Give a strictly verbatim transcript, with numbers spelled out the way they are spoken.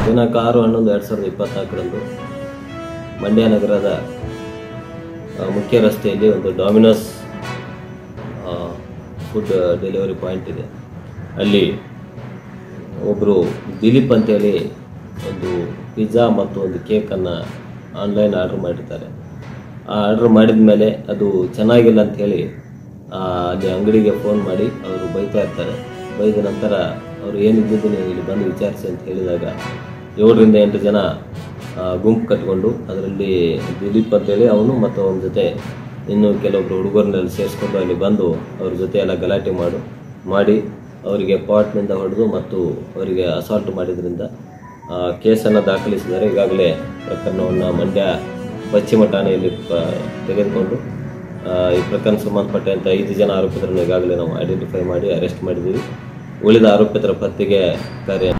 ದಿನಾಂಕ ಆರು ಹನ್ನೊಂದು ಎರಡು ಸಾವಿರದ ಇಪ್ಪತ್ನಾಲ್ಕರಂದು ಮಂಡ್ಯ ನಗರದ ಮುಖ್ಯ ರಸ್ತೆಯಲ್ಲಿ ಒಂದು ಡಾಮಿನೋಸ್ ಫುಡ್ ಡೆಲಿವರಿ ಪಾಯಿಂಟ್ ಇದೆ. ಅಲ್ಲಿ ಒಬ್ಬರು ದಿಲೀಪ್ ಅಂತೇಳಿ ಒಂದು ಪಿಜ್ಜಾ ಮತ್ತು ಒಂದು ಕೇಕನ್ನು ಆನ್ಲೈನ್ ಆರ್ಡ್ರ್ ಮಾಡಿರ್ತಾರೆ. ಆ ಆರ್ಡ್ರ್ ಮಾಡಿದ ಮೇಲೆ ಅದು ಚೆನ್ನಾಗಿಲ್ಲ ಅಂಥೇಳಿ ಅಲ್ಲಿ ಅಂಗಡಿಗೆ ಫೋನ್ ಮಾಡಿ ಅವರು ಬೈತಾ ಇರ್ತಾರೆ. ಬೈದ ನಂತರ ಅವರು ಏನಿದ್ದು ನೀವು ಇಲ್ಲಿ ಬಂದು ವಿಚಾರಿಸಿ ಅಂತ ಹೇಳಿದಾಗ ಏಳರಿಂದ ಎಂಟು ಜನ ಗುಂಪು ಕಟ್ಕೊಂಡು ಅದರಲ್ಲಿ ದಿಲೀಪ್ ಅಂತೇಳಿ ಅವನು ಮತ್ತು ಅವನ ಜೊತೆ ಇನ್ನು ಕೆಲವೊಬ್ಬರು ಹುಡುಗರನ್ನೆಲ್ಲ ಸೇರಿಸ್ಕೊಂಡು ಅಲ್ಲಿ ಬಂದು ಅವ್ರ ಜೊತೆ ಎಲ್ಲ ಗಲಾಟೆ ಮಾಡು ಮಾಡಿ ಅವರಿಗೆ ಪಾಟ್ನಿಂದ ಹೊಡೆದು ಮತ್ತು ಅವರಿಗೆ ಅಸಾಲ್ಟ್ ಮಾಡಿದ್ರಿಂದ ಕೇಸನ್ನು ದಾಖಲಿಸಿದ್ದಾರೆ. ಈಗಾಗಲೇ ಪ್ರಕರಣವನ್ನು ಮಂಡ್ಯ ಪಶ್ಚಿಮ ಠಾಣೆಯಲ್ಲಿ ತೆಗೆದುಕೊಂಡು ಈ ಪ್ರಕರಣ ಸಂಬಂಧಪಟ್ಟಂಥ ಐದು ಜನ ಆರೋಪಿತರನ್ನು ಈಗಾಗಲೇ ನಾವು ಐಡೆಂಟಿಫೈ ಮಾಡಿ ಅರೆಸ್ಟ್ ಮಾಡಿದ್ದೀವಿ. ಉಳಿದ ಆರೋಪಿತರ ಪತ್ತೆಗೆ ಕಾರ್ಯ